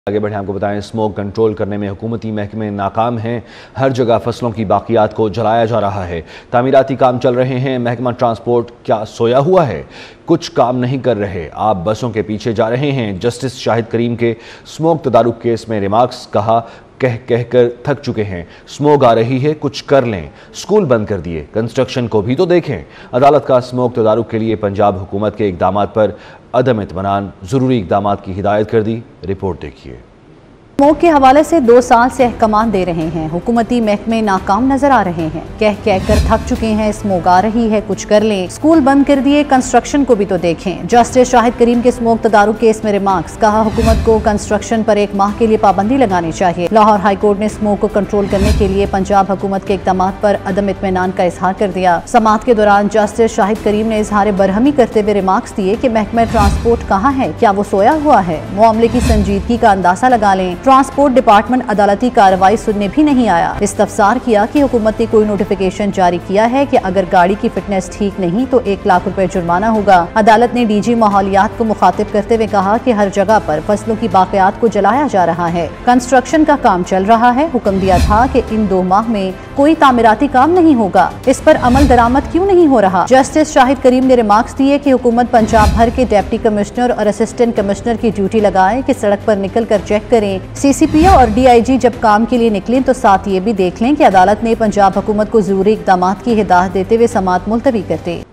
आगे बढ़े आपको बताएं, स्मोक कंट्रोल करने में हुकूमती महकमे नाकाम हैं। हर जगह फसलों की बाकियात को जलाया जा रहा है। तामीराती काम चल रहे हैं। महकमा ट्रांसपोर्ट क्या सोया हुआ है? कुछ काम नहीं कर रहे। आप बसों के पीछे जा रहे हैं। जस्टिस शाहिद करीम के स्मोक तदारुक केस में रिमार्क्स कहा, कह कहकर थक चुके हैं। स्मोक आ रही है, कुछ कर लें। स्कूल बंद कर दिए, कंस्ट्रक्शन को भी तो देखें। अदालत का स्मोक तदारुक के लिए पंजाब हुकूमत के इकदाम पर अदम इत्मीनान, ज़रूरी इकदाम की हिदायत कर दी। रिपोर्ट देखिए। स्मोक के हवाले से 2 साल से अहकाम दे रहे हैं। हुकूमती महकमे नाकाम नजर आ रहे हैं। कह कहकर थक चुके हैं। स्मोक आ रही है, कुछ कर लें। स्कूल बंद कर दिए, कंस्ट्रक्शन को भी तो देखें। जस्टिस शाहिद करीम के स्मोक तदारुक केस में रिमार्क्स, कहा हुकूमत को कंस्ट्रक्शन पर 1 माह के लिए पाबंदी लगानी चाहिए। लाहौर हाई कोर्ट ने स्मोक को कंट्रोल करने के लिए पंजाब हुकूमत के इकदाम पर अदम इत्मीनान का इजहार कर दिया। समाअत के दौरान जस्टिस शाहिद करीम ने इजहार बरहमी करते हुए रिमार्क्स दिए कि महकमा ट्रांसपोर्ट कहाँ है, क्या वो सोया हुआ है? मामले की संजीदगी का अंदाजा लगा लें। ट्रांसपोर्ट डिपार्टमेंट अदालती कार्रवाई सुनने भी नहीं आया। इस्तफसार किया कि हुकूमत ने कोई नोटिफिकेशन जारी किया है कि अगर गाड़ी की फिटनेस ठीक नहीं तो 1 लाख रुपए जुर्माना होगा। अदालत ने डीजी माहौलियात को मुखातिब करते हुए कहा कि हर जगह पर फसलों की बाकियात को जलाया जा रहा है। कंस्ट्रक्शन का काम चल रहा है। हुक्म दिया था कि इन 2 माह में कोई तामीराती काम नहीं होगा। इस पर अमल दरामद क्यों नहीं हो रहा? जस्टिस शाहिद करीम ने रिमार्क्स दिए कि हुकूमत पंजाब भर के डिप्टी कमिश्नर और असिस्टेंट कमिश्नर की ड्यूटी लगाए कि सड़क पर निकल कर चेक करें। CCPO और DIG जब काम के लिए निकलें तो साथ ये भी देख लें कि अदालत ने पंजाब हुकूमत को जरूरी इकदाम की हिदायत देते हुए समाअत मुलतवी कर दी।